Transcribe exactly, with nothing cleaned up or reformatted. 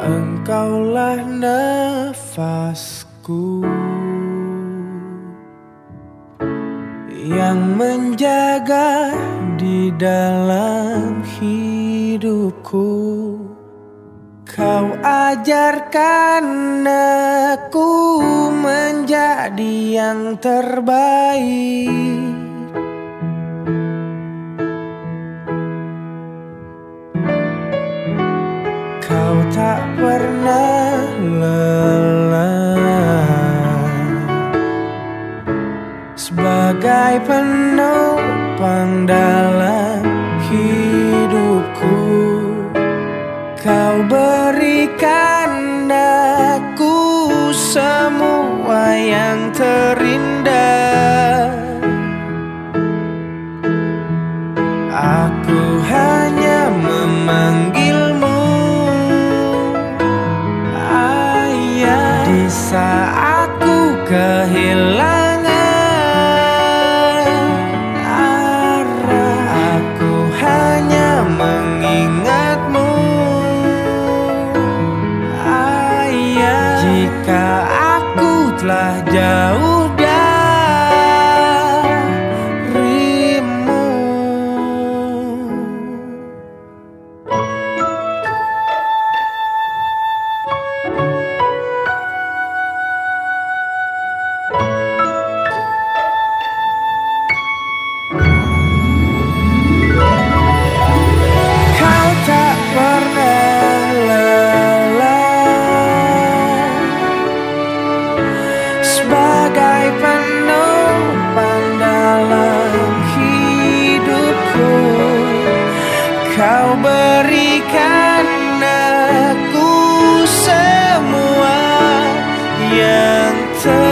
Engkaulah nafasku yang menjaga di dalam hidupku. Kau ajarkan aku menjadi yang terbaik. Kau tak pernah lelah sebagai penopang dalam hidupku. Kau berikan aku semua yang terindah. Aku hanya memanggilmu Ayah di saat ku kehilangan arah. Aku hanya mengingatmu Ayah jika aku telah jauh darimu. Kau tak pernah lelah sebagai penopang dalam hidupku. Kau berikan aku semua yang ter